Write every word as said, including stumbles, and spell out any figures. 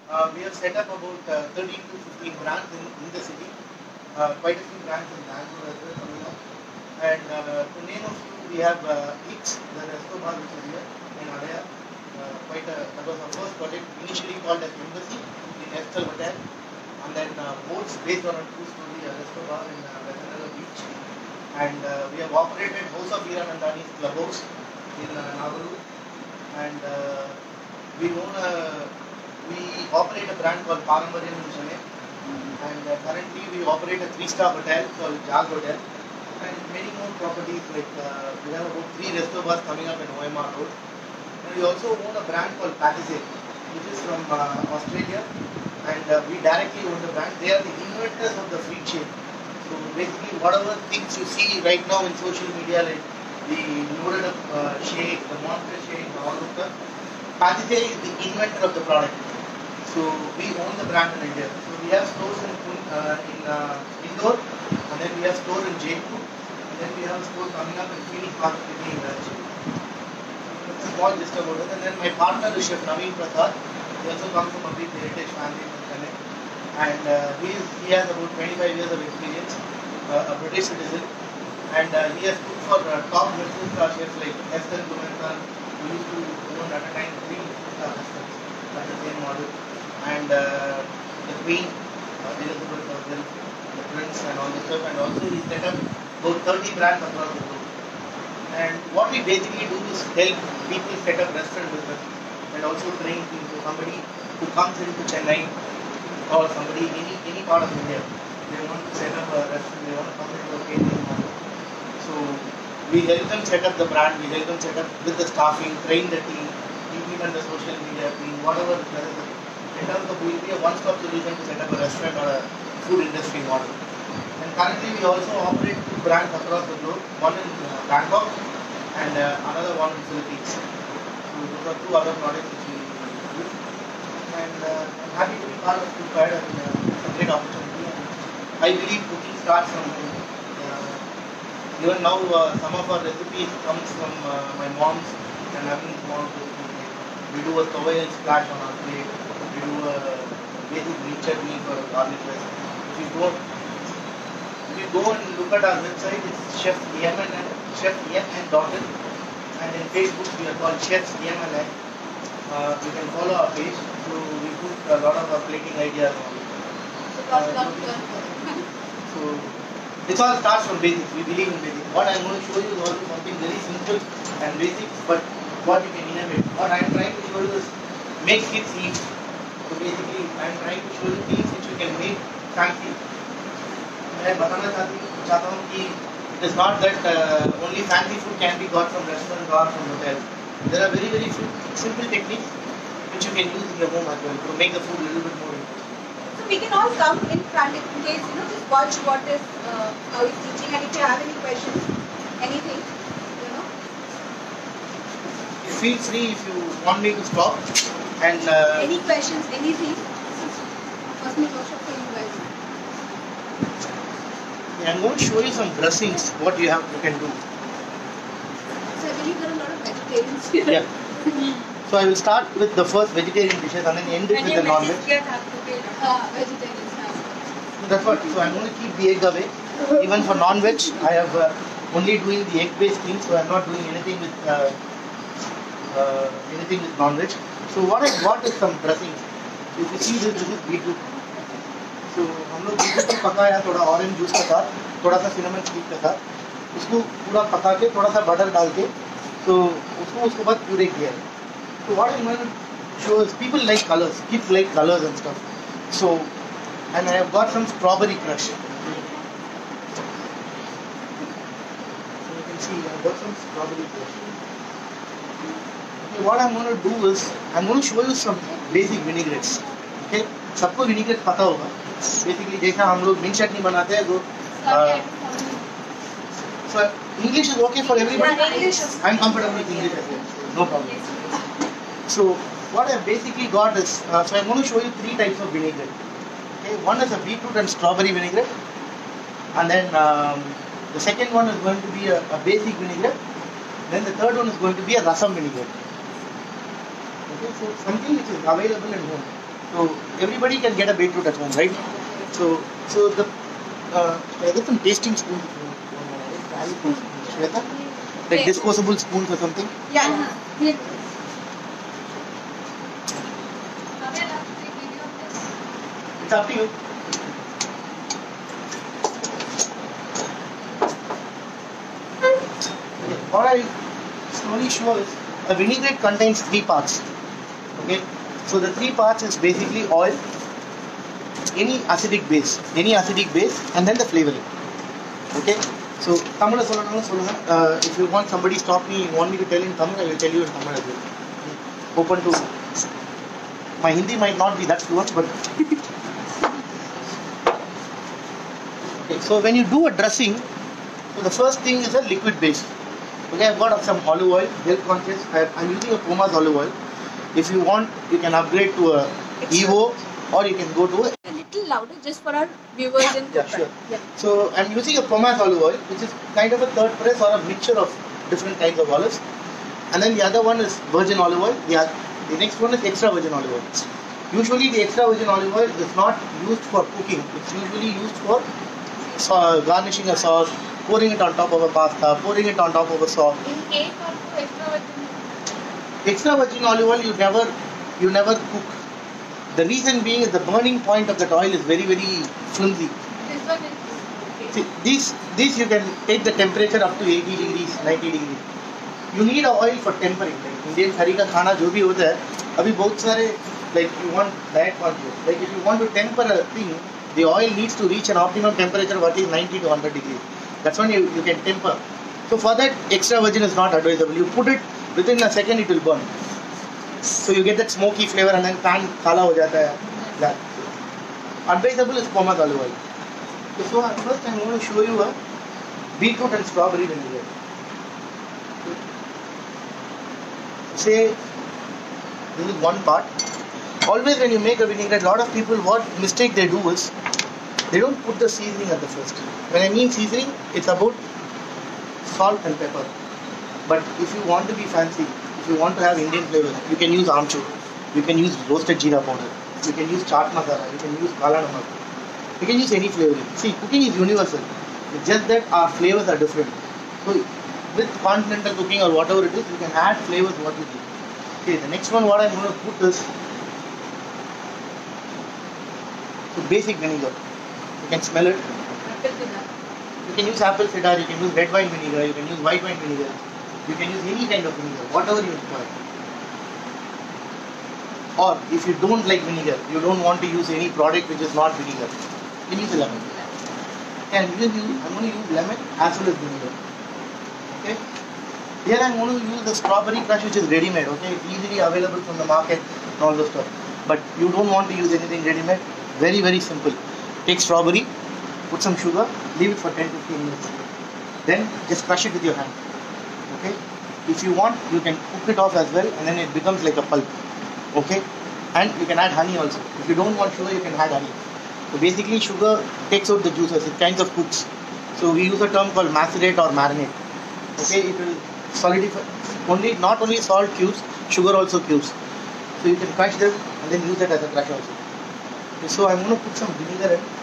Uh, we have set up about uh, thirteen to fifteen brands in, in the city. Uh, quite a few brands in Bangalore as well coming up. And uh, to name a few, we have uh, X, the resto bar which is here in Adaya. Uh, quite a, that was our first project, initially called as Embassy in Estel Hotel. And then uh, boats based on a true story, a resto bar in uh, Vesanala Beach. And uh, we have operated House of Veeranandani's clubhouse in uh, Nagaru. And uh, we own a, we operate a brand called Parambaryam in Chennai. And uh, currently we operate a three-star hotel called Jag Hotel. And many more properties, like uh, we have about three resto bars coming up in O M R Road. And we also own a brand called Patisserie, which is from uh, Australia. And uh, we directly own the brand. They are the inventors of the free chain. So basically whatever things you see right now in social media, like the loaded up uh, shake, the monster shake, all of that, Patisserie is the inventor of the product. So we own the brand in India. So we have stores in, uh, in uh, Indore, and then we have stores in Jaipur, and then we have a store coming up in Phoenix Market in Ranchi. It's a small gist about it. And then my partner is Chef Naveen Prasad. He also comes from a big heritage family from Chennai. And uh, he, is, he has about twenty-five years of experience, uh, a British citizen. And uh, he has cooked for uh, top Michelin star chefs like Esther Blumenthal, who used to own at a time three star restaurants at the same model. And uh, the Queen, uh, Elizabeth as well, the Prince and all this stuff. And also he set up about thirty brands across the globe. And what we basically do is help people set up restaurant business and also train people. Somebody who comes into Chennai or somebody any any part of India, they want to set up a restaurant, they want to come into a catering model. So we help them set up the brand, we help them set up with the staffing, train the team, implement the social media team, whatever is necessary. In terms of, we will be a one-stop solution to set up a restaurant or a food industry model. And currently we also operate two brands across the globe, one in uh, Bangkok and uh, another one in Philippines. So those are two other products which we do. And uh, I'm happy to be part of Cookpad, and uh, it's a great opportunity. And I believe cooking starts from home. Uh, even now uh, some of our recipes comes from uh, my mom's and having small recipes. We do a towel splash on our plate. We do a basic green chutney for garlic rice. If you go, if you go and look at our website, it's Chef Yemen and Chef Yemen Daughter, and in Facebook we are called Chefs Yemen. Uh, you can follow our page. So we put a lot of our plating ideas on it. Uh, so it all starts from basics. We believe in basics. What I'm going to show you is also something very simple and basic, but what you can innovate. What I'm trying to show you is make kids eat. So basically, I'm trying to show you things which you can make fancy. मैं बताना चाहती चाहता हूँ कि it is not that uh, only fancy food can be got from restaurants or from hotels. There are very very few simple techniques which you can use in your home as well to make the food a little bit more interesting. So we can all come in front in case you know just watch what is uh, how he's teaching, and if you have any questions, anything, you know. Feel free if you want me to stop. And uh, any questions, anything. First me workshop for you guys. Yeah, I'm going to show you some dressings. What you have, you can do. So I believe there are a lot of vegetarians here. Yeah. So I will start with the first vegetarian dishes and then end it and with the non-veg. Uh, vegetarians. That's what. So I'm going to keep the egg away. Even for non-veg, I have uh, only doing the egg-based things. So I'm not doing anything with uh, uh, anything with non-veg. So what I got is some dressings. If you see this, this is beetroot. So हम लोग beetroot को पकाया थोड़ा orange juice के साथ, थोड़ा सा cinnamon stick के साथ, उसको पूरा पका के थोड़ा सा butter डाल के, तो उसको उसके बाद पूरे किया है. So what I'm going to show is people like colors, kids like colors and stuff. So and I have got some strawberry crush. So you can see I have got some strawberry crush. What I'm going to do is, I'm going to show you some basic vinaigrettes. Okay, सबको vinaigrette पता होगा. Basically, जैसा हम लोग mint chutney बनाते हैं, तो so English is okay for everybody. I'm comfortable with English as well. No problem. So what I've basically got is, uh, so I'm going to show you three types of vinaigrette. Okay, one is a beetroot and strawberry vinaigrette, and then um, the second one is going to be a, a basic vinaigrette. Then the third one is going to be a rasam vinaigrette. Okay, so something which is available at home. So everybody can get a beetroot at home, right? So, so the uh, I get some tasting spoons. Shweta? Like disposable spoons or something. Yeah. Yeah. It's up to you. What I slowly show is a vinaigrette contains three parts. Okay, so the three parts is basically oil, any acidic base, any acidic base, and then the flavoring. Okay, so Tamil uh, if you want somebody stop me, you want me to tell in Tamil, I will tell you in Tamil as well. Open to my Hindi might not be that fluent, but okay. So when you do a dressing, so the first thing is a liquid base. Okay, I've got some olive oil, health conscious. I'm using a Puma's olive oil. If you want, you can upgrade to a Evo, or you can go to a. A little louder, just for our viewers in Yeah, sure. Yeah. So I'm using a Puma's olive oil, which is kind of a third press or a mixture of different kinds of olives. And then the other one is virgin olive oil. The, the next one is extra virgin olive oil. Usually the extra virgin olive oil is not used for cooking. It's usually used for uh, garnishing a sauce, pouring it on top of a pasta, pouring it on top of a sauce. In cake or extra virgin? Extra virgin olive oil you never you never cook. The reason being is the burning point of that oil is very very flimsy. This one is okay. See, these these you can take the temperature up to eighty degrees, ninety degrees. You need a oil for tempering. Like Indian curry ka khana jo bhi hota hai, abhi bahut sare, like you want diet conscious. Like if you want to temper a thing, the oil needs to reach an optimum temperature what is ninety to one hundred degrees. That's when you, you can temper. So for that, extra virgin is not advisable. You put it within a second, it will burn. So you get that smoky flavor and then pan kala ho jata hai. That. Advisable is Puma's olive oil. So first I'm going to show you a beetroot and strawberry vinegar. Say this is one part. Always when you make a vinaigrette, a lot of people, what mistake they do is they don't put the seasoning at the first. When I mean seasoning, it's about salt and pepper. But if you want to be fancy, if you want to have Indian flavors, you can use amchur, you can use roasted jeera powder, you can use chaat masala, you can use kala namak, you can use any flavoring. See, cooking is universal. It's just that our flavors are different. So with continental cooking or whatever it is, you can add flavors what you do. Okay, the next one what I'm going to put is so basic vinegar. You can smell it. You can use apple cider, you can use red wine vinegar, you can use white wine vinegar, you can use any kind of vinegar, whatever you require. Or if you don't like vinegar, you don't want to use any product which is not vinegar, you can use lemon. And use, I'm going to use lemon as well as vinegar. Okay. Here I'm going to use the strawberry crush which is ready-made. Okay, it's easily available from the market and all those stuff. But you don't want to use anything ready-made. Very very simple. Take strawberry, put some sugar, leave it for ten to fifteen minutes. Then just crush it with your hand. Okay. If you want, you can cook it off as well, and then it becomes like a pulp. Okay. And you can add honey also. If you don't want sugar, you can add honey. So basically, sugar takes out the juices. It kinds of cooks. So we use a term called macerate or marinate. Okay, it will solidify. Only not only salt cubes, sugar also cubes. So you can crush them and then use that as a crush also. Okay, so I'm going to put some vinegar in.